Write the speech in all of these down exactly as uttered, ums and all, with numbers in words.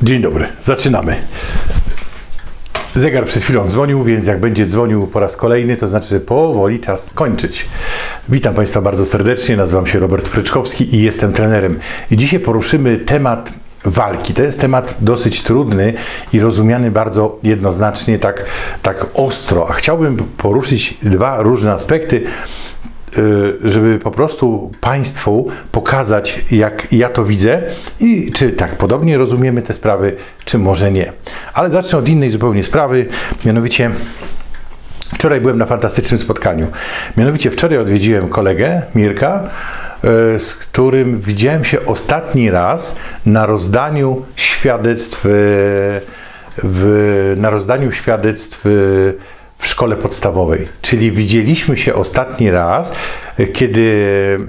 Dzień dobry, zaczynamy. Zegar przed chwilą dzwonił, więc jak będzie dzwonił po raz kolejny, to znaczy, że powoli czas kończyć. Witam Państwa bardzo serdecznie, nazywam się Robert Fryczkowski i jestem trenerem. I dzisiaj poruszymy temat walki. To jest temat dosyć trudny i rozumiany bardzo jednoznacznie, tak, tak ostro. A chciałbym poruszyć dwa różne aspekty, żeby po prostu Państwu pokazać, jak ja to widzę i czy tak podobnie rozumiemy te sprawy, czy może nie. Ale zacznę od innej zupełnie sprawy, mianowicie wczoraj byłem na fantastycznym spotkaniu. Mianowicie wczoraj odwiedziłem kolegę, Mirka, z którym widziałem się ostatni raz na rozdaniu świadectw w, na rozdaniu świadectw w szkole podstawowej. Czyli widzieliśmy się ostatni raz, kiedy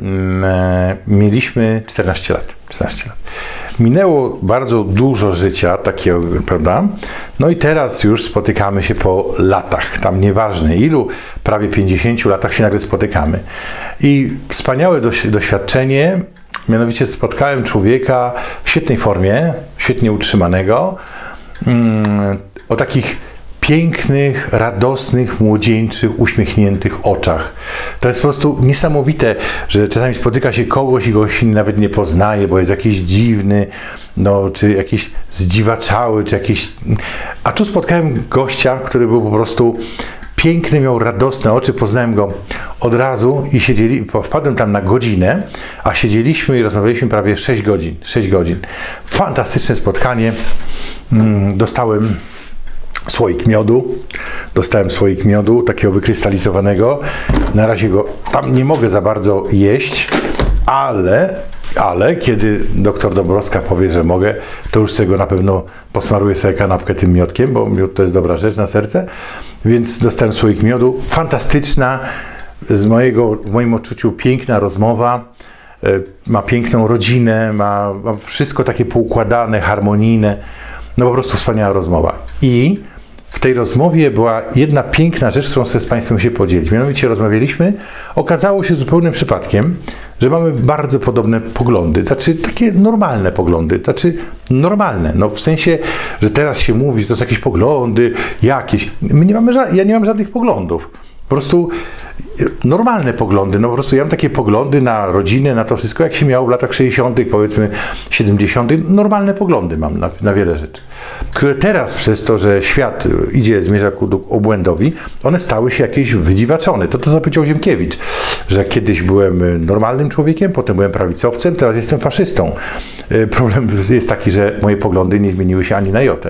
mm, mieliśmy czternaście lat. czternaście lat. Minęło bardzo dużo życia takiego, prawda? No i teraz już spotykamy się po latach. Tam nieważne ilu, prawie pięćdziesięciu latach się nagle spotykamy. I wspaniałe doświadczenie, mianowicie spotkałem człowieka w świetnej formie, świetnie utrzymanego, mm, o takich pięknych, radosnych, młodzieńczych, uśmiechniętych oczach. To jest po prostu niesamowite, że czasami spotyka się kogoś i goś nawet nie poznaje, bo jest jakiś dziwny, no, czy jakiś zdziwaczały, czy jakiś... A tu spotkałem gościa, który był po prostu piękny, miał radosne oczy, poznałem go od razu i siedzieli, wpadłem tam na godzinę, a siedzieliśmy i rozmawialiśmy prawie sześć godzin. sześć godzin. Fantastyczne spotkanie. Dostałem słoik miodu, dostałem słoik miodu, takiego wykrystalizowanego. Na razie go tam nie mogę za bardzo jeść, ale, ale kiedy doktor Dąbrowska powie, że mogę, to już sobie go na pewno posmaruję sobie kanapkę tym miodkiem, bo miód to jest dobra rzecz na serce. Więc dostałem słoik miodu. Fantastyczna, z mojego, w moim odczuciu piękna rozmowa. Ma piękną rodzinę, ma, ma wszystko takie poukładane, harmonijne. No po prostu wspaniała rozmowa. I w tej rozmowie była jedna piękna rzecz, którą chcę z Państwem się podzielić. Mianowicie rozmawialiśmy, okazało się zupełnym przypadkiem, że mamy bardzo podobne poglądy, znaczy takie normalne poglądy, znaczy normalne, no w sensie, że teraz się mówi, że to są jakieś poglądy, jakieś. My nie mamy, ja nie mam żadnych poglądów. Po prostu normalne poglądy, no po prostu ja mam takie poglądy na rodzinę, na to wszystko, jak się miało w latach sześćdziesiątych, powiedzmy siedemdziesiątych. Normalne poglądy mam na, na wiele rzeczy, które teraz przez to, że świat idzie, zmierza ku obłędowi, one stały się jakieś wydziwaczone. To to co powiedział Ziemkiewicz, że kiedyś byłem normalnym człowiekiem, potem byłem prawicowcem, teraz jestem faszystą. Problem jest taki, że moje poglądy nie zmieniły się ani na jotę.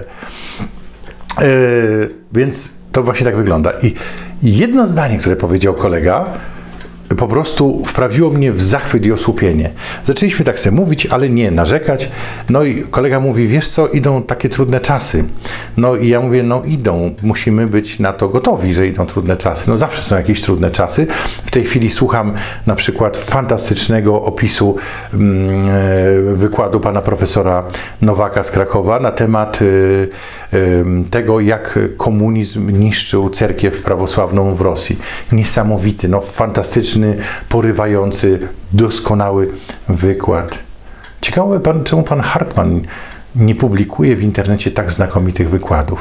Yy, więc to właśnie tak wygląda. I jedno zdanie, które powiedział kolega, po prostu wprawiło mnie w zachwyt i osłupienie. Zaczęliśmy tak sobie mówić, ale nie narzekać. No i kolega mówi, wiesz co, idą takie trudne czasy. No i ja mówię, no idą, musimy być na to gotowi, że idą trudne czasy. No zawsze są jakieś trudne czasy. W tej chwili słucham na przykład fantastycznego opisu mm, wykładu pana profesora Nowaka z Krakowa na temat y, y, tego, jak komunizm niszczył cerkiew prawosławną w Rosji. Niesamowity, no fantastyczny, porywający, doskonały wykład. Ciekawe, pan, czemu pan Hartman nie publikuje w internecie tak znakomitych wykładów.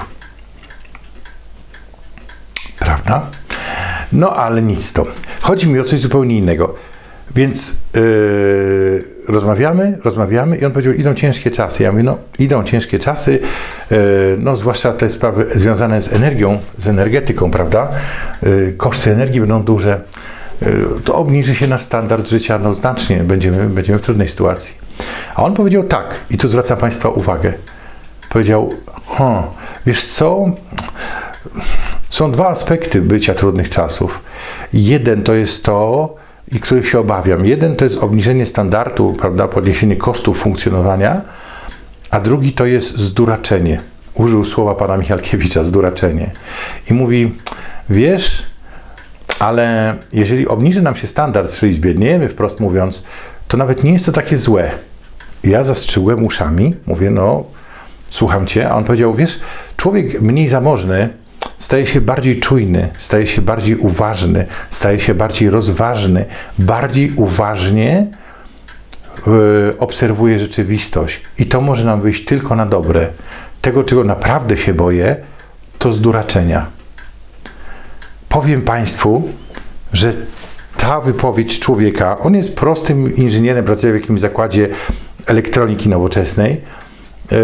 Prawda? No ale nic to. Chodzi mi o coś zupełnie innego. Więc yy, rozmawiamy, rozmawiamy i on powiedział, idą ciężkie czasy. Ja mówię, no idą ciężkie czasy, yy, no zwłaszcza te sprawy związane z energią, z energetyką, prawda? Yy, koszty energii będą duże. To obniży się nasz standard życia no, znacznie, będziemy, będziemy w trudnej sytuacji. A on powiedział tak, i tu zwracam Państwa uwagę, powiedział, hm, wiesz co, są dwa aspekty bycia trudnych czasów. Jeden to jest to, i których się obawiam, jeden to jest obniżenie standardu, prawda, podniesienie kosztów funkcjonowania, a drugi to jest zduraczenie. Użył słowa pana Michalkiewicza, zduraczenie. I mówi, wiesz, ale jeżeli obniży nam się standard, czyli zbiedniejemy, wprost mówiąc, to nawet nie jest to takie złe. Ja zastrzygłem uszami, mówię, no, słucham cię, a on powiedział, wiesz, człowiek mniej zamożny staje się bardziej czujny, staje się bardziej uważny, staje się bardziej rozważny, bardziej uważnie yy, obserwuję rzeczywistość i to może nam wyjść tylko na dobre. Tego, czego naprawdę się boję, to zduraczenia. Powiem Państwu, że ta wypowiedź człowieka, on jest prostym inżynierem, pracuje w jakimś zakładzie elektroniki nowoczesnej. Yy,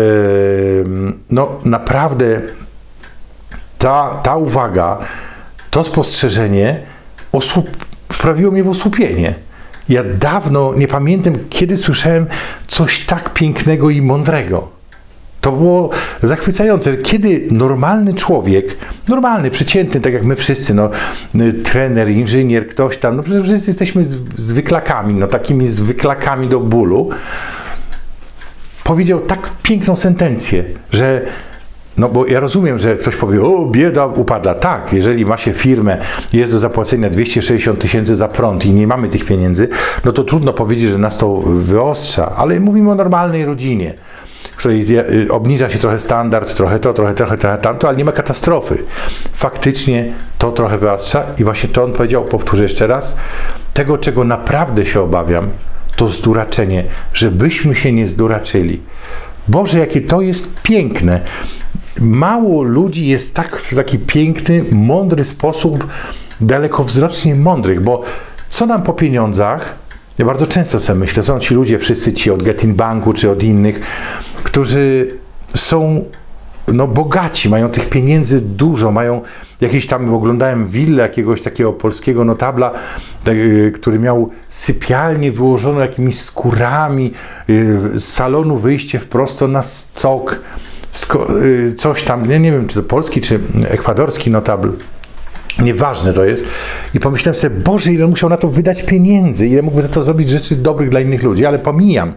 no naprawdę ta, ta uwaga, to spostrzeżenie osłup, wprawiło mnie w osłupienie. Ja dawno nie pamiętam, kiedy słyszałem coś tak pięknego i mądrego. To było zachwycające. Kiedy normalny człowiek, normalny, przeciętny, tak jak my wszyscy, no, trener, inżynier, ktoś tam, no przecież wszyscy jesteśmy zwyklakami, no takimi zwyklakami do bólu, powiedział tak piękną sentencję, że no bo ja rozumiem, że ktoś powie, o bieda upadła. Tak, jeżeli ma się firmę, jest do zapłacenia dwieście sześćdziesiąt tysięcy za prąd i nie mamy tych pieniędzy, no to trudno powiedzieć, że nas to wyostrza, ale mówimy o normalnej rodzinie, w której obniża się trochę standard, trochę to, trochę, trochę, trochę tamto, ale nie ma katastrofy. Faktycznie to trochę wyostrza i właśnie to on powiedział, powtórzę jeszcze raz, tego, czego naprawdę się obawiam, to zduraczenie, żebyśmy się nie zduraczyli. Boże, jakie to jest piękne. Mało ludzi jest tak w taki piękny, mądry sposób, dalekowzrocznie mądrych, bo co nam po pieniądzach, ja bardzo często sobie myślę, są ci ludzie, wszyscy ci od Getin Banku czy od innych, którzy są no, bogaci, mają tych pieniędzy dużo, mają jakieś tam, oglądałem willę jakiegoś takiego polskiego notabla, który miał sypialnię wyłożoną jakimiś skórami, z salonu wyjście wprost na stok, coś tam, ja nie wiem, czy to polski, czy ekwadorski notabl, nieważne to jest. I pomyślałem sobie, Boże, ile musiał na to wydać pieniędzy, ile mógłby za to zrobić rzeczy dobrych dla innych ludzi, ale pomijam.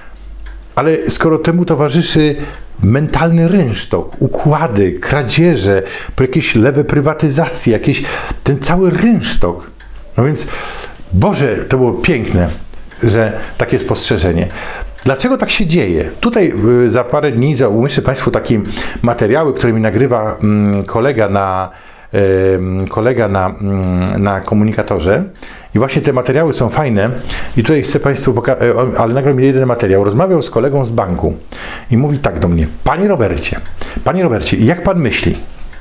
Ale skoro temu towarzyszy mentalny rynsztok, układy, kradzieże, jakieś lewe prywatyzacje, jakieś ten cały rynsztok. No więc, Boże, to było piękne, że takie spostrzeżenie. Dlaczego tak się dzieje? Tutaj za parę dni umieszczę Państwu takie materiały, które mi nagrywa kolega na, kolega na, na komunikatorze. I właśnie te materiały są fajne i tutaj chcę Państwu pokazać, ale nagrał mi jeden materiał. Rozmawiał z kolegą z banku i mówi tak do mnie: Panie Robercie, Panie Robercie, jak Pan myśli,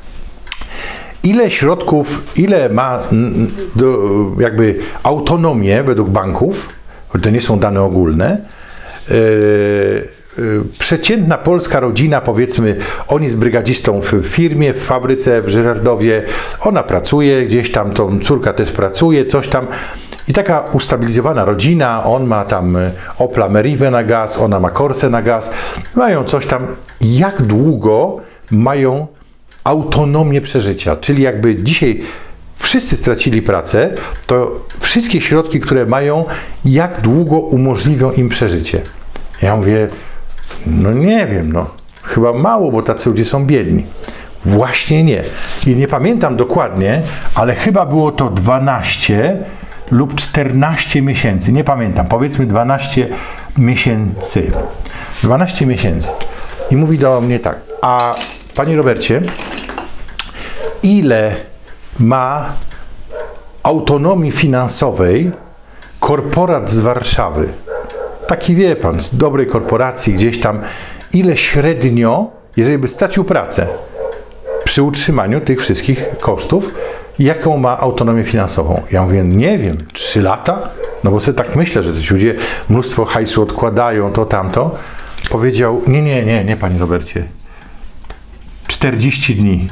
ile środków, ile ma do, jakby autonomię według banków, choć to nie są dane ogólne, yy, yy, przeciętna polska rodzina, powiedzmy, on jest brygadzistą w firmie, w fabryce w Żyrardowie, ona pracuje gdzieś tam, tą córka też pracuje, coś tam i taka ustabilizowana rodzina, on ma tam Opla Merive na gaz, ona ma Corsę na gaz, mają coś tam. Jak długo mają autonomię przeżycia? Czyli jakby dzisiaj wszyscy stracili pracę, to wszystkie środki, które mają, jak długo umożliwią im przeżycie? Ja mówię, no nie wiem, no chyba mało, bo tacy ludzie są biedni. Właśnie nie. I nie pamiętam dokładnie, ale chyba było to dwanaście lub czternaście miesięcy. Nie pamiętam. Powiedzmy dwanaście miesięcy. dwanaście miesięcy. I mówi do mnie tak: a Panie Robercie, ile ma autonomii finansowej korporat z Warszawy? Taki, wie Pan, z dobrej korporacji gdzieś tam, ile średnio, jeżeli by stracił pracę przy utrzymaniu tych wszystkich kosztów, jaką ma autonomię finansową? Ja mówię, nie wiem, trzy lata? No bo sobie tak myślę, że ci ludzie mnóstwo hajsu odkładają, to, tamto. Powiedział, nie, nie, nie, nie, Panie Robercie, czterdzieści dni.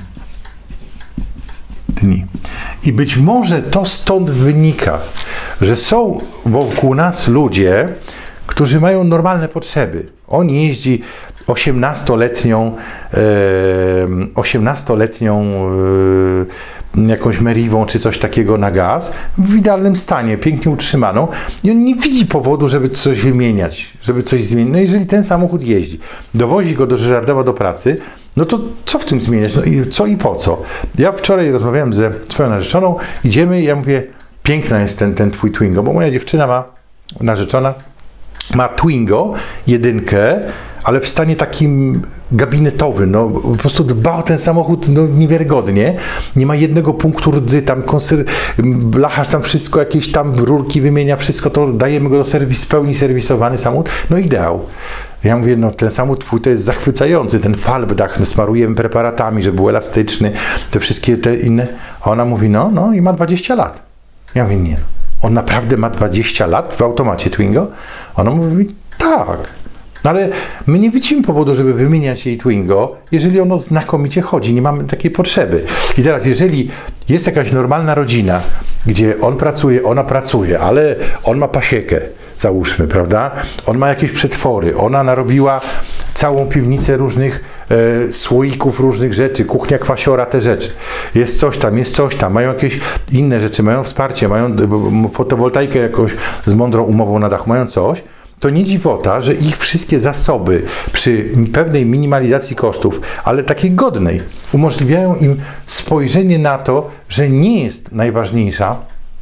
Dni. I być może to stąd wynika, że są wokół nas ludzie, którzy mają normalne potrzeby. On jeździ osiemnastoletnią osiemnastoletnią jakąś Merivą czy coś takiego na gaz, w idealnym stanie, pięknie utrzymaną i on nie widzi powodu, żeby coś wymieniać, żeby coś zmienić. No jeżeli ten samochód jeździ, dowozi go do Żyrardowa do pracy, no to co w tym zmieniać? No i co i po co? Ja wczoraj rozmawiałem ze swoją narzeczoną, idziemy i ja mówię, piękna jest ten, ten twój Twingo, bo moja dziewczyna ma, narzeczona, ma Twingo, jedynkę, ale w stanie takim gabinetowym, no po prostu dba o ten samochód no, niewiarygodnie. Nie ma jednego punktu rdzy, tam konser... blacharz tam wszystko, jakieś tam rurki wymienia, wszystko to dajemy go do serwis, w pełni serwisowany samochód, no ideał. Ja mówię, no ten samochód twój to jest zachwycający, ten falbdach, no, smarujemy preparatami, żeby był elastyczny, te wszystkie te inne. A ona mówi, no, no i ma dwadzieścia lat. Ja mówię, nie, on naprawdę ma dwadzieścia lat w automacie Twingo? Ona mówi, tak. No ale my nie widzimy powodu, żeby wymieniać jej Twingo, jeżeli ono znakomicie chodzi, nie mamy takiej potrzeby. I teraz, jeżeli jest jakaś normalna rodzina, gdzie on pracuje, ona pracuje, ale on ma pasiekę, załóżmy, prawda? On ma jakieś przetwory, ona narobiła całą piwnicę różnych e, słoików, różnych rzeczy, kuchnia kwasiora, te rzeczy. Jest coś tam, jest coś tam, mają jakieś inne rzeczy, mają wsparcie, mają fotowoltaikę jakąś z mądrą umową na dachu, mają coś, to nie dziwota, że ich wszystkie zasoby przy pewnej minimalizacji kosztów, ale takiej godnej, umożliwiają im spojrzenie na to, że nie jest najważniejsza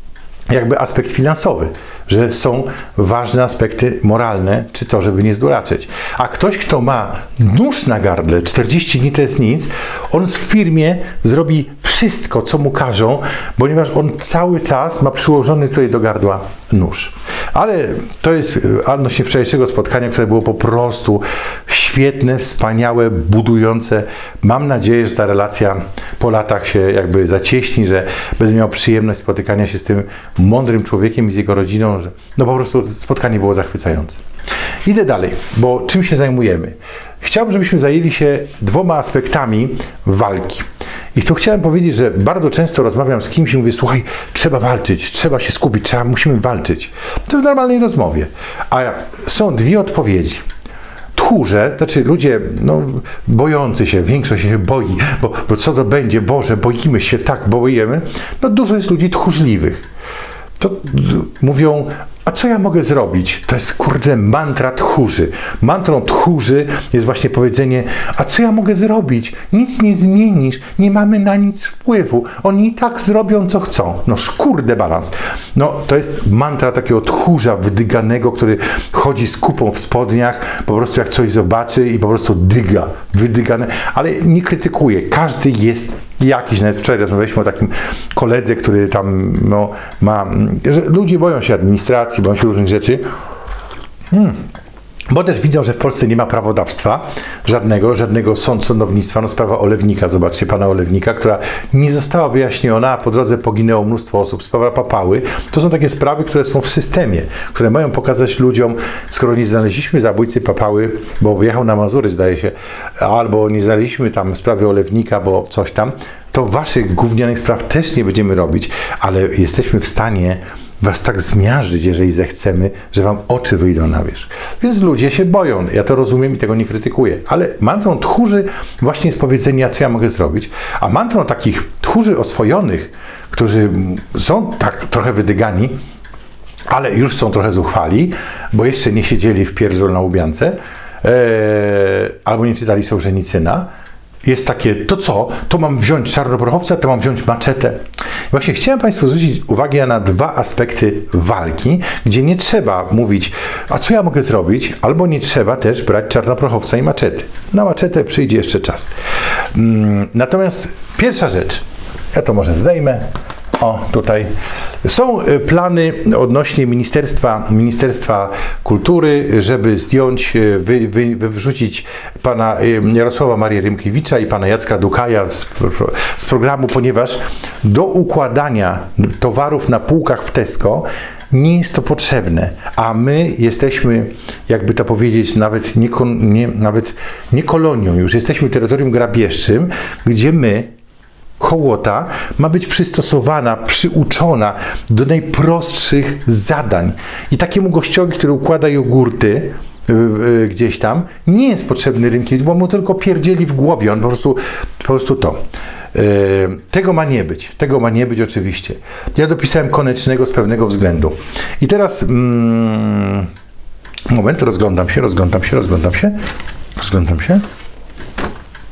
jakby aspekt finansowy, że są ważne aspekty moralne, czy to, żeby nie zduraczyć. A ktoś, kto ma nóż na gardle, czterdzieści dni to jest nic, on w firmie zrobi wszystko, co mu każą, ponieważ on cały czas ma przyłożony tutaj do gardła nóż. Ale to jest odnośnie wczorajszego spotkania, które było po prostu świetne, wspaniałe, budujące. Mam nadzieję, że ta relacja po latach się jakby zacieśni, że będę miał przyjemność spotykania się z tym mądrym człowiekiem i z jego rodziną. Że no po prostu spotkanie było zachwycające. Idę dalej, bo czym się zajmujemy? Chciałbym, żebyśmy zajęli się dwoma aspektami walki. I tu chciałem powiedzieć, że bardzo często rozmawiam z kimś i mówię, słuchaj, trzeba walczyć, trzeba się skupić, trzeba, musimy walczyć. To w normalnej rozmowie. A są dwie odpowiedzi. Tchórze, znaczy ludzie no, bojący się, większość się boi, bo, bo co to będzie, Boże, boimy się, tak, boimy. No dużo jest ludzi tchórzliwych. To mówią, a co ja mogę zrobić? To jest, kurde, mantra tchórzy. Mantrą tchórzy jest właśnie powiedzenie, a co ja mogę zrobić? Nic nie zmienisz, nie mamy na nic wpływu. Oni i tak zrobią, co chcą. No kurde balans. No to jest mantra takiego tchórza wydyganego, który chodzi z kupą w spodniach, po prostu jak coś zobaczy i po prostu dyga, wydygane, ale nie krytykuje. Każdy jest jakiś, nawet wczoraj rozmawialiśmy o takim koledze, który tam no, ma, że ludzie boją się administracji, boją się różnych rzeczy, hmm. bo też widzą, że w Polsce nie ma prawodawstwa żadnego, żadnego sąd, sądownictwa, no sprawa Olewnika, zobaczcie pana Olewnika, która nie została wyjaśniona, a po drodze poginęło mnóstwo osób, sprawa Papały, to są takie sprawy, które są w systemie, które mają pokazać ludziom, skoro nie znaleźliśmy zabójcy Papały, bo wyjechał na Mazury, zdaje się, albo nie znaleźliśmy tam sprawy Olewnika, bo coś tam, to waszych gównianych spraw też nie będziemy robić, ale jesteśmy w stanie was tak zmiażdżyć, jeżeli zechcemy, że wam oczy wyjdą na wierzch. Więc ludzie się boją. Ja to rozumiem i tego nie krytykuję. Ale mantrą tchórzy właśnie jest powiedzenie, co ja mogę zrobić. A mantrą takich tchórzy oswojonych, którzy są tak trochę wydygani, ale już są trochę zuchwali, bo jeszcze nie siedzieli w pierdol na Łubiance, ee, albo nie czytali Sołżenicyna, jest takie, to co? To mam wziąć czarnoprochowca, to mam wziąć maczetę. Właśnie chciałem Państwu zwrócić uwagę na dwa aspekty walki, gdzie nie trzeba mówić, a co ja mogę zrobić, albo nie trzeba też brać czarnoprochowca i maczety. Na maczetę przyjdzie jeszcze czas. Natomiast pierwsza rzecz, ja to może zdejmę. O, tutaj są plany odnośnie Ministerstwa, Ministerstwa Kultury, żeby zdjąć, wy, wy, wyrzucić pana Jarosława Marię Rymkiewicza i pana Jacka Dukaja z, z programu, ponieważ do układania towarów na półkach w Tesco nie jest to potrzebne, a my jesteśmy, jakby to powiedzieć, nawet nie, nie, nawet nie kolonią, już jesteśmy terytorium grabieżczym, gdzie my hołota ma być przystosowana, przyuczona do najprostszych zadań. I takiemu gościowi, który układa jogurty yy, yy, gdzieś tam, nie jest potrzebny rynkiem, bo mu tylko pierdzieli w głowie, on po prostu, po prostu to. Yy, tego ma nie być, tego ma nie być oczywiście. Ja dopisałem koniecznego z pewnego względu. I teraz mm, moment, rozglądam się, rozglądam się, rozglądam się, rozglądam się.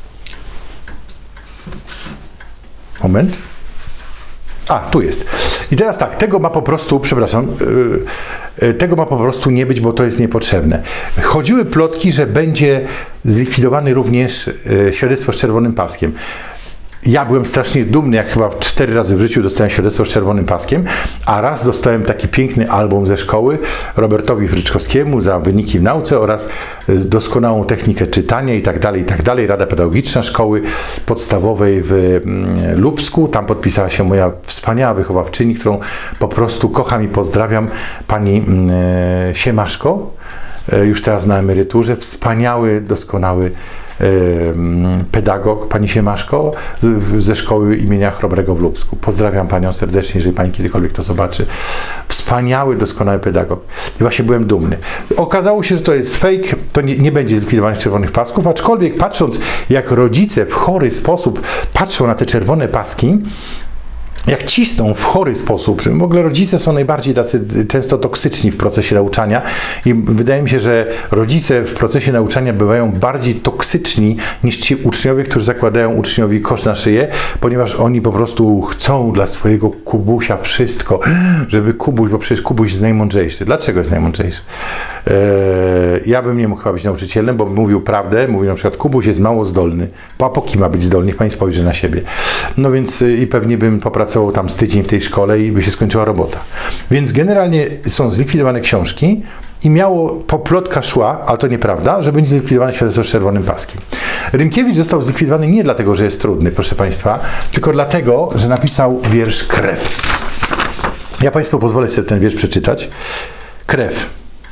Moment. A, tu jest. I teraz tak, tego ma po prostu, przepraszam, yy, tego ma po prostu nie być, bo to jest niepotrzebne. Chodziły plotki, że będzie zlikwidowany również yy, świadectwo z czerwonym paskiem. Ja byłem strasznie dumny, jak chyba cztery razy w życiu dostałem świadectwo z czerwonym paskiem, a raz dostałem taki piękny album ze szkoły Robertowi Fryczkowskiemu za wyniki w nauce oraz doskonałą technikę czytania i tak dalej, i tak dalej. Rada Pedagogiczna Szkoły Podstawowej w Lubsku. Tam podpisała się moja wspaniała wychowawczyni, którą po prostu kocham i pozdrawiam, pani Siemaszko, już teraz na emeryturze. Wspaniały, doskonały pedagog, pani Siemaszko ze szkoły imienia Chrobrego w Lubsku. Pozdrawiam panią serdecznie, jeżeli pani kiedykolwiek to zobaczy. Wspaniały, doskonały pedagog. I właśnie byłem dumny. Okazało się, że to jest fake, to nie, nie będzie zlikwidowanych czerwonych pasków, aczkolwiek patrząc, jak rodzice w chory sposób patrzą na te czerwone paski, jak cisną w chory sposób. W ogóle rodzice są najbardziej tacy często toksyczni w procesie nauczania i wydaje mi się, że rodzice w procesie nauczania bywają bardziej toksyczni niż ci uczniowie, którzy zakładają uczniowi kosz na szyję, ponieważ oni po prostu chcą dla swojego Kubusia wszystko, żeby Kubuś, bo przecież Kubuś jest najmądrzejszy. Dlaczego jest najmądrzejszy? Eee, ja bym nie mógł chyba być nauczycielem, bo bym mówił prawdę, mówił na przykład Kubuś jest mało zdolny, a po kim ma być zdolny? Niech pani spojrzy na siebie. No więc i pewnie bym popracował tam z tydzień w tej szkole i by się skończyła robota. Więc generalnie są zlikwidowane książki i miało, poplotka szła, ale to nieprawda, że będzie zlikwidowany świadectwo z czerwonym paskiem. Rymkiewicz został zlikwidowany nie dlatego, że jest trudny, proszę państwa, tylko dlatego, że napisał wiersz Krew. Ja państwu pozwolę sobie ten wiersz przeczytać. Krew.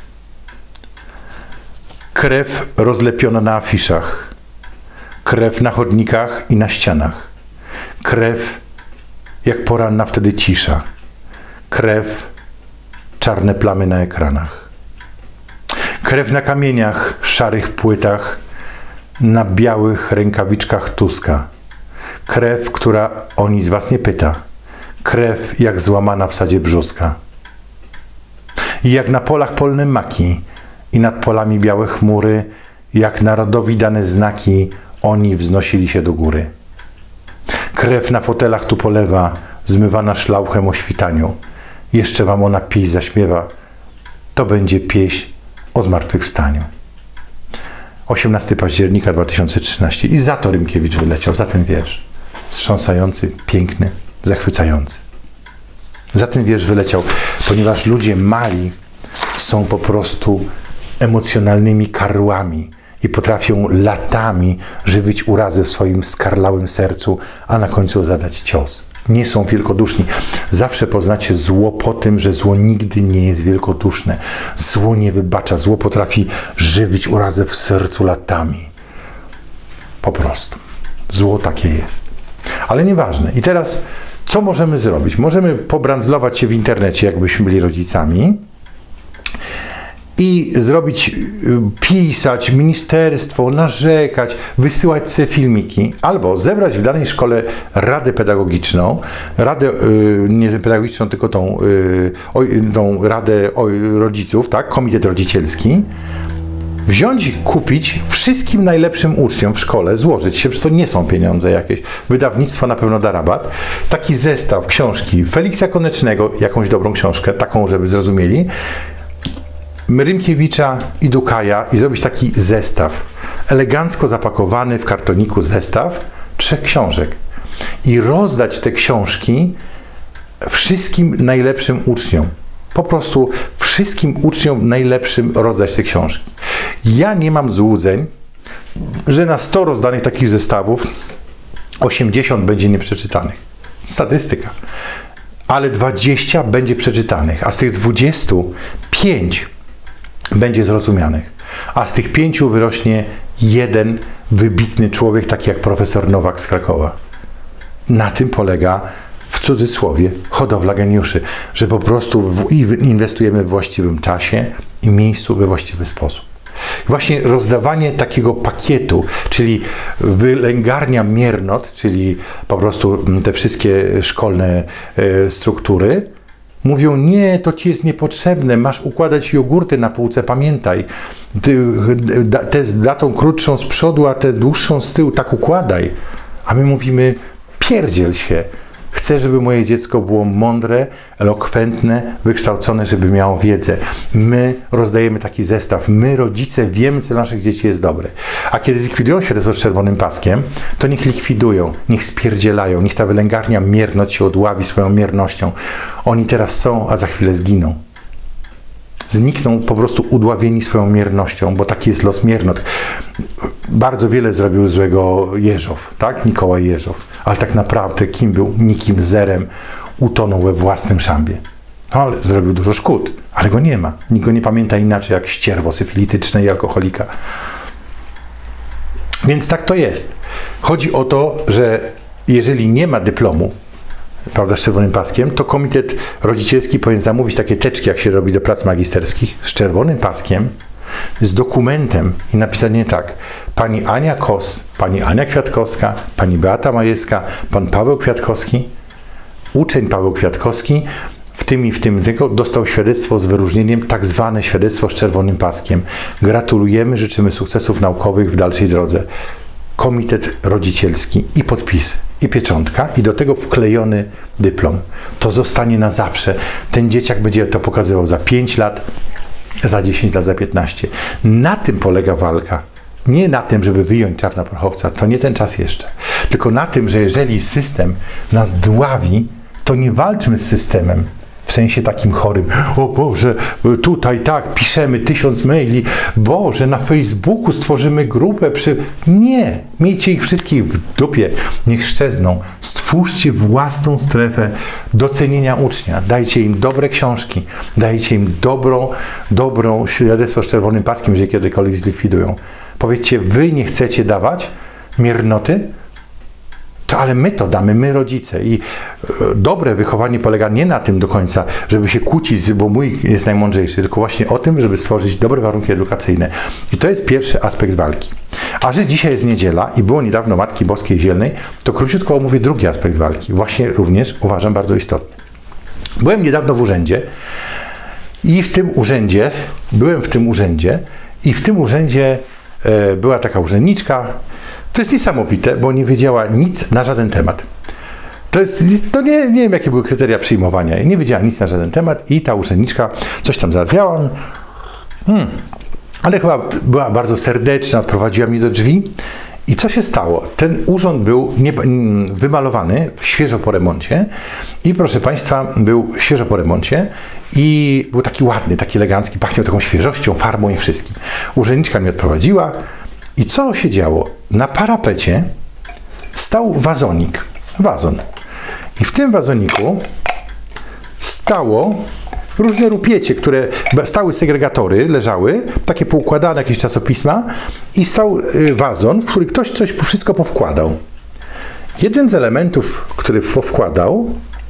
Krew rozlepiona na afiszach. Krew na chodnikach i na ścianach. Krew jak poranna wtedy cisza. Krew, czarne plamy na ekranach. Krew na kamieniach, szarych płytach, na białych rękawiczkach Tuska. Krew, która o nic was nie pyta. Krew jak złamana w sadzie brzuska. I jak na polach polne maki i nad polami białe chmury, jak narodowi dane znaki, oni wznosili się do góry. Krew na fotelach tu polewa, zmywana szlauchem o świtaniu. Jeszcze wam ona pieśń zaśpiewa. To będzie pieśń o zmartwychwstaniu. osiemnastego października dwa tysiące trzynastego. I za to Rymkiewicz wyleciał, za ten wiersz. Wstrząsający, piękny, zachwycający. Za ten wiersz wyleciał, ponieważ ludzie mali są po prostu emocjonalnymi karłami i potrafią latami żywić urazę w swoim skarlałym sercu, a na końcu zadać cios. Nie są wielkoduszni. Zawsze poznacie zło po tym, że zło nigdy nie jest wielkoduszne. Zło nie wybacza. Zło potrafi żywić urazę w sercu latami. Po prostu. Zło takie jest. Ale nieważne. I teraz co możemy zrobić? Możemy pobrandzlować się w internecie, jakbyśmy byli rodzicami, i zrobić, pisać, ministerstwo, narzekać, wysyłać sobie filmiki, albo zebrać w danej szkole radę pedagogiczną, radę yy, nie pedagogiczną, tylko tą, yy, oj, tą radę oj, rodziców, tak, komitet rodzicielski, wziąć, kupić wszystkim najlepszym uczniom w szkole, złożyć się, przecież to nie są pieniądze jakieś, wydawnictwo na pewno da rabat, taki zestaw książki Feliksa Konecznego, jakąś dobrą książkę, taką, żeby zrozumieli, Rymkiewicza i Dukaja i zrobić taki zestaw, elegancko zapakowany w kartoniku zestaw trzech książek i rozdać te książki wszystkim najlepszym uczniom. Po prostu wszystkim uczniom najlepszym rozdać te książki. Ja nie mam złudzeń, że na sto rozdanych takich zestawów osiemdziesiąt będzie nieprzeczytanych. Statystyka. Ale dwadzieścia będzie przeczytanych, a z tych dwudziestu pięć będzie zrozumianych. A z tych pięciu wyrośnie jeden wybitny człowiek, taki jak profesor Nowak z Krakowa. Na tym polega, w cudzysłowie, hodowla geniuszy, że po prostu inwestujemy w właściwym czasie i miejscu we właściwy sposób. Właśnie rozdawanie takiego pakietu, czyli wylęgarnia miernot, czyli po prostu te wszystkie szkolne struktury, mówią, nie, to ci jest niepotrzebne, masz układać jogurty na półce, pamiętaj. Ty, da, te z datą krótszą z przodu, a te dłuższą z tyłu, tak układaj. A my mówimy, pierdziel się, Chcę, żeby moje dziecko było mądre, elokwentne, wykształcone, żeby miało wiedzę. My rozdajemy taki zestaw. My, rodzice, wiemy, co dla naszych dzieci jest dobre. A kiedy zlikwidują świadectwo z czerwonym paskiem, to niech likwidują, niech spierdzielają, niech ta wylęgarnia mierność się odławi swoją miernością. Oni teraz są, a za chwilę zginą. Znikną po prostu udławieni swoją miernością, bo taki jest los miernot. Bardzo wiele zrobił złego Jeżow, tak? Mikołaj Jeżow. Ale tak naprawdę kim był? Nikim, zerem. Utonął we własnym szambie. No, ale zrobił dużo szkód, ale go nie ma. Nikt go nie pamięta inaczej jak ścierwo syfilityczne i alkoholika. Więc tak to jest. Chodzi o to, że jeżeli nie ma dyplomu, prawda, z czerwonym paskiem, to komitet rodzicielski powinien zamówić takie teczki, jak się robi do prac magisterskich, z czerwonym paskiem, z dokumentem i napisanie tak: pani Ania Kos, pani Ania Kwiatkowska, pani Beata Majewska, pan Paweł Kwiatkowski, uczeń Paweł Kwiatkowski, w tym i w tym tylko dostał świadectwo z wyróżnieniem, tak zwane świadectwo z czerwonym paskiem. Gratulujemy, życzymy sukcesów naukowych w dalszej drodze. Komitet rodzicielski i podpis, i pieczątka, i do tego wklejony dyplom. To zostanie na zawsze. Ten dzieciak będzie to pokazywał za pięć lat, za dziesięć lat, za piętnaście. Na tym polega walka. Nie na tym, żeby wyjąć czarnoprochowca, to nie ten czas jeszcze. Tylko na tym, że jeżeli system nas dławi, to nie walczmy z systemem. W sensie takim chorym. O Boże, tutaj tak, piszemy tysiąc maili. Boże, na Facebooku stworzymy grupę przy... Nie, miejcie ich wszystkich w dupie. Niech szczezną. Stwórzcie własną strefę docenienia ucznia. Dajcie im dobre książki. Dajcie im dobrą, dobrą świadectwo z czerwonym paskiem, że kiedykolwiek zlikwidują. Powiedzcie, wy nie chcecie dawać miernoty? To ale my to damy, my rodzice. I dobre wychowanie polega nie na tym do końca, żeby się kłócić, bo mój jest najmądrzejszy, tylko właśnie o tym, żeby stworzyć dobre warunki edukacyjne. I to jest pierwszy aspekt walki. A że dzisiaj jest niedziela i było niedawno Matki Boskiej Zielnej, to króciutko omówię drugi aspekt walki. Właśnie również uważam bardzo istotny. Byłem niedawno w urzędzie i w tym urzędzie, byłem w tym urzędzie i w tym urzędzie e, była taka urzędniczka. To jest niesamowite, bo nie wiedziała nic na żaden temat. To jest, to nie, nie wiem, jakie były kryteria przyjmowania. Nie wiedziała nic na żaden temat i ta urzędniczka coś tam załatwiała. Hmm. Ale chyba była bardzo serdeczna, odprowadziła mnie do drzwi. I co się stało? Ten urząd był nie, wymalowany świeżo po remoncie i proszę Państwa, był świeżo po remoncie i był taki ładny, taki elegancki, pachniał taką świeżością, farbą i wszystkim. Urzędniczka mnie odprowadziła i co się działo? Na parapecie stał wazonik, wazon. I w tym wazoniku stało różne rupiecie, które stały segregatory, leżały, takie poukładane jakieś czasopisma i stał wazon, w który ktoś coś wszystko powkładał. Jeden z elementów, który powkładał,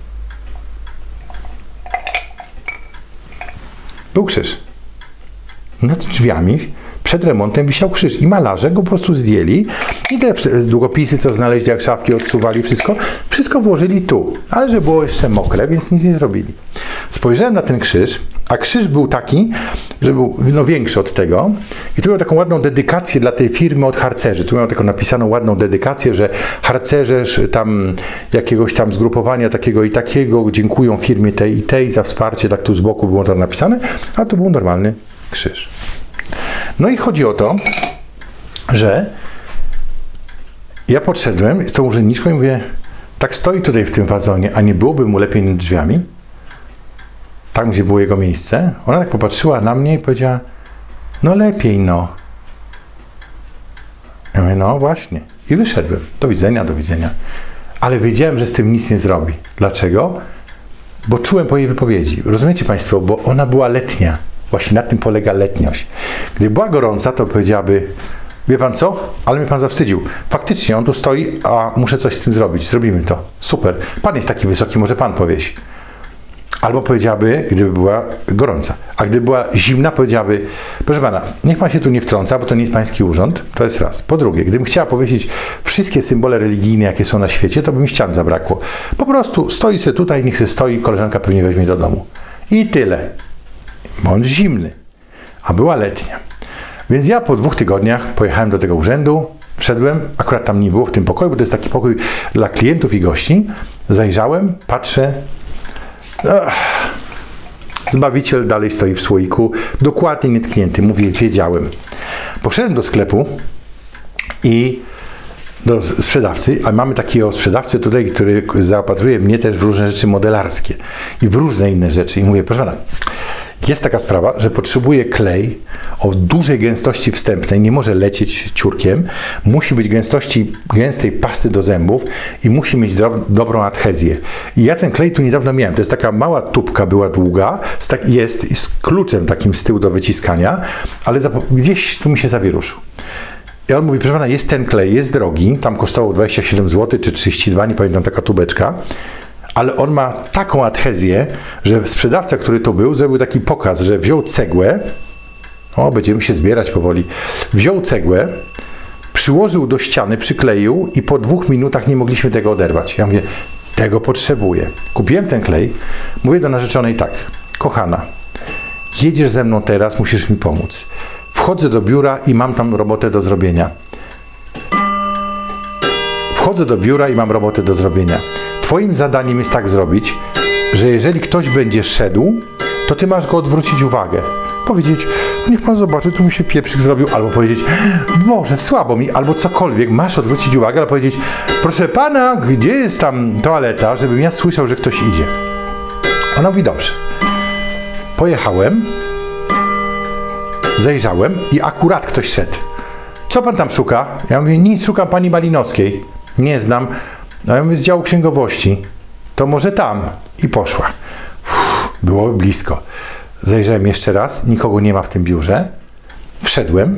był krzyż. Nad drzwiami przed remontem wisiał krzyż i malarze go po prostu zdjęli i te długopisy, co znaleźli, jak szafki odsuwali, wszystko, wszystko włożyli tu. Ale że było jeszcze mokre, więc nic nie zrobili. Spojrzałem na ten krzyż, a krzyż był taki, że był no, większy od tego i tu miał taką ładną dedykację dla tej firmy od harcerzy. Tu miał taką napisaną ładną dedykację, że harcerze tam jakiegoś tam zgrupowania takiego i takiego dziękują firmie tej i tej za wsparcie, tak tu z boku było to napisane, a tu był normalny krzyż. No i chodzi o to, że ja podszedłem z tą urzędniczką i mówię, tak stoi tutaj w tym wazonie, a nie byłoby mu lepiej nad drzwiami? Tam, gdzie było jego miejsce. Ona tak popatrzyła na mnie i powiedziała, no lepiej, no. Ja mówię, no właśnie. I wyszedłem. Do widzenia, do widzenia. Ale wiedziałem, że z tym nic nie zrobi. Dlaczego? Bo czułem po jej wypowiedzi. Rozumiecie Państwo? Bo ona była letnia. Właśnie na tym polega letniość. Gdy była gorąca, to powiedziałaby, wie pan co? Ale mnie pan zawstydził. Faktycznie, on tu stoi, a muszę coś z tym zrobić. Zrobimy to. Super. Pan jest taki wysoki, może pan powieś. Albo powiedziałaby, gdyby była gorąca. A gdyby była zimna, powiedziałaby, proszę pana, niech pan się tu nie wtrąca, bo to nie jest pański urząd. To jest raz. Po drugie, gdybym chciała powiesić wszystkie symbole religijne, jakie są na świecie, to by mi ścian zabrakło. Po prostu stoi sobie tutaj, niech sobie stoi, koleżanka pewnie weźmie do domu. I tyle. Bądź zimny. A była letnia. Więc ja po dwóch tygodniach pojechałem do tego urzędu Wszedłem, akurat tam nie było w tym pokoju, bo to jest taki pokój dla klientów i gości. Zajrzałem, patrzę. Ach, Zbawiciel dalej stoi w słoiku, dokładnie nietknięty. Mówię, wiedziałem. Poszedłem do sklepu i do sprzedawcy, a mamy takiego sprzedawcę tutaj, który zaopatruje mnie też w różne rzeczy modelarskie i w różne inne rzeczy. I mówię, proszę pana, jest taka sprawa, że potrzebuję klej o dużej gęstości wstępnej, nie może lecieć ciurkiem, musi być gęstości gęstej pasty do zębów i musi mieć do, dobrą adhezję. I ja ten klej tu niedawno miałem, to jest taka mała tubka, była długa, z tak, jest z kluczem takim z tyłu do wyciskania, ale gdzieś tu mi się zawieruszył. I on mówi, proszę pana, jest ten klej, jest drogi, tam kosztował dwadzieścia siedem złotych czy trzydzieści dwa, nie pamiętam, taka tubeczka, ale on ma taką adhezję, że sprzedawca, który to był, zrobił taki pokaz, że wziął cegłę, o, będziemy się zbierać powoli, wziął cegłę, przyłożył do ściany, przykleił i po dwóch minutach nie mogliśmy tego oderwać. Ja mówię, tego potrzebuję. Kupiłem ten klej, mówię do narzeczonej tak, kochana, jedziesz ze mną teraz, musisz mi pomóc. Wchodzę do biura i mam tam robotę do zrobienia. Wchodzę do biura i mam robotę do zrobienia. Twoim zadaniem jest tak zrobić, że jeżeli ktoś będzie szedł, to ty masz go odwrócić uwagę. Powiedzieć, niech pan zobaczy, tu mi się pieprzyk zrobił, albo powiedzieć, Boże, słabo mi, albo cokolwiek, masz odwrócić uwagę, albo powiedzieć, proszę pana, gdzie jest tam toaleta, żebym ja słyszał, że ktoś idzie. Ona mówi, dobrze. Pojechałem, zajrzałem i akurat ktoś szedł. Co pan tam szuka? Ja mówię, nic, szukam pani Malinowskiej. Nie znam. No ja mówię, z działu księgowości. To może tam. I poszła. Uff, było blisko. Zajrzałem jeszcze raz. Nikogo nie ma w tym biurze. Wszedłem.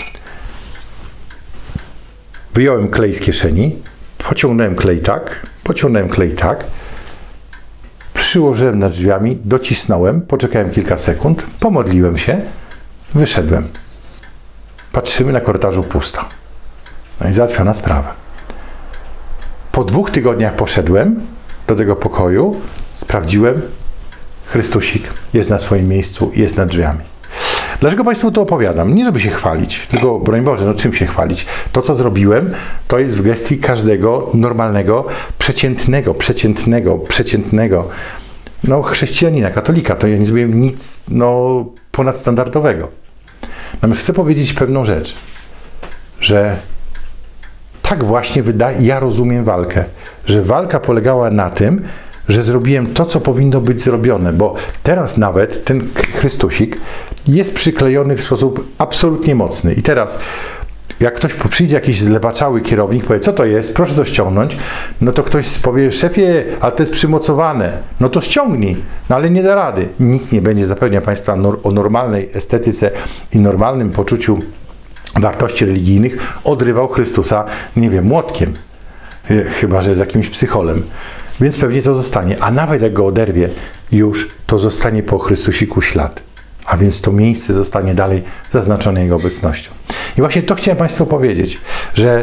Wyjąłem klej z kieszeni. Pociągnąłem klej tak. Pociągnąłem klej tak. Przyłożyłem nad drzwiami. Docisnąłem. Poczekałem kilka sekund. Pomodliłem się. Wyszedłem. Patrzymy, na korytarzu pusto. No i załatwiona sprawa. Po dwóch tygodniach poszedłem do tego pokoju, sprawdziłem, Chrystusik jest na swoim miejscu, jest nad drzwiami. Dlaczego Państwu to opowiadam? Nie żeby się chwalić, tylko broń Boże, no czym się chwalić? To, co zrobiłem, to jest w gestii każdego normalnego, przeciętnego, przeciętnego, przeciętnego, no chrześcijanina, katolika. To ja nie zrobiłem nic, no, ponadstandardowego. Natomiast chcę powiedzieć pewną rzecz, że tak właśnie wydaje, ja rozumiem walkę, że walka polegała na tym, że zrobiłem to, co powinno być zrobione, bo teraz nawet ten Chrystusik jest przyklejony w sposób absolutnie mocny. I teraz, jak ktoś przyjdzie, jakiś zlewaczały kierownik, powie, co to jest, proszę to ściągnąć, no to ktoś powie, szefie, ale to jest przymocowane, no to ściągnij, no ale nie da rady. Nikt nie będzie zapewniał Państwa o normalnej estetyce i normalnym poczuciu wartości religijnych, odrywał Chrystusa, nie wiem, młotkiem, chyba że z jakimś psycholem. Więc pewnie to zostanie. A nawet jak go oderwie, już to zostanie po Chrystusiku ślad. A więc to miejsce zostanie dalej zaznaczone Jego obecnością. I właśnie to chciałem Państwu powiedzieć, że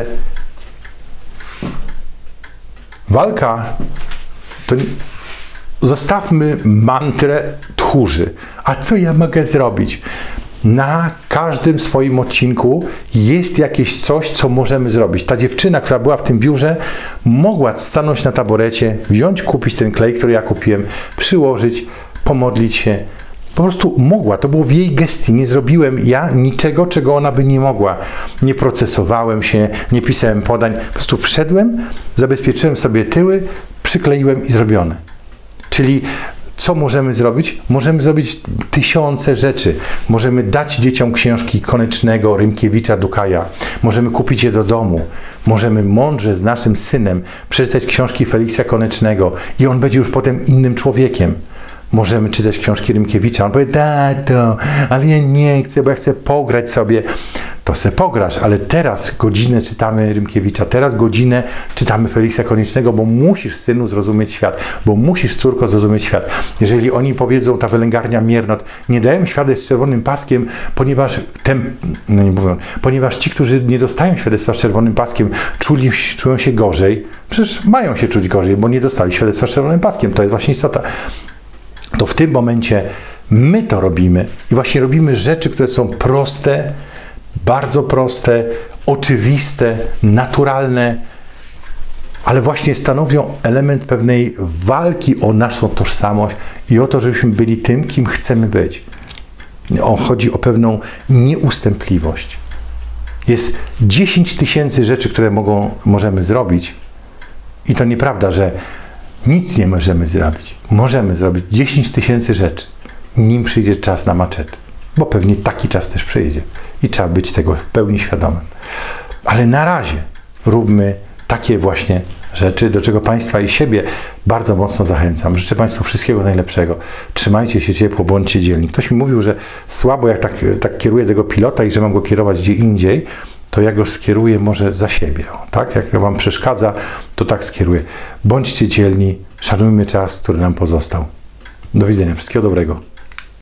walka to zostawmy mantrę tchórzy. A co ja mogę zrobić? Na każdym swoim odcinku jest jakieś coś, co możemy zrobić. Ta dziewczyna, która była w tym biurze, mogła stanąć na taborecie, wziąć, kupić ten klej, który ja kupiłem, przyłożyć, pomodlić się. Po prostu mogła. To było w jej gestii. Nie zrobiłem ja niczego, czego ona by nie mogła. Nie procesowałem się, nie pisałem podań. Po prostu wszedłem, zabezpieczyłem sobie tyły, przykleiłem i zrobione. Czyli co możemy zrobić? Możemy zrobić tysiące rzeczy. Możemy dać dzieciom książki Konecznego, Rymkiewicza, Dukaja. Możemy kupić je do domu. Możemy mądrze z naszym synem przeczytać książki Feliksa Konecznego i on będzie już potem innym człowiekiem. Możemy czytać książki Rymkiewicza. On powie, tato, ale ja nie chcę, bo ja chcę pograć sobie. To se pograsz, ale teraz godzinę czytamy Rymkiewicza, teraz godzinę czytamy Feliksa Koniecznego, bo musisz, synu, zrozumieć świat, bo musisz, córko, zrozumieć świat. Jeżeli oni powiedzą, ta wylęgarnia Miernot, nie dają świadectw z czerwonym paskiem, ponieważ, tem, no nie mówią, ponieważ ci, którzy nie dostają świadectwa z czerwonym paskiem, czuli, czują się gorzej. Przecież mają się czuć gorzej, bo nie dostali świadectwa z czerwonym paskiem. To jest właśnie istota. To w tym momencie my to robimy i właśnie robimy rzeczy, które są proste, bardzo proste, oczywiste, naturalne, ale właśnie stanowią element pewnej walki o naszą tożsamość i o to, żebyśmy byli tym, kim chcemy być. O, chodzi o pewną nieustępliwość. Jest dziesięć tysięcy rzeczy, które mogą, możemy zrobić i to nieprawda, że nic nie możemy zrobić. Możemy zrobić dziesięć tysięcy rzeczy, nim przyjdzie czas na maczetę, bo pewnie taki czas też przyjdzie i trzeba być tego w pełni świadomym. Ale na razie róbmy takie właśnie rzeczy, do czego Państwa i siebie bardzo mocno zachęcam. Życzę Państwu wszystkiego najlepszego. Trzymajcie się ciepło, bądźcie dzielni. Ktoś mi mówił, że słabo jak tak, tak kieruję tego pilota i że mam go kierować gdzie indziej, to ja go skieruję może za siebie. O, tak? Jak Wam przeszkadza, to tak skieruję. Bądźcie dzielni, szanujmy czas, który nam pozostał. Do widzenia. Wszystkiego dobrego.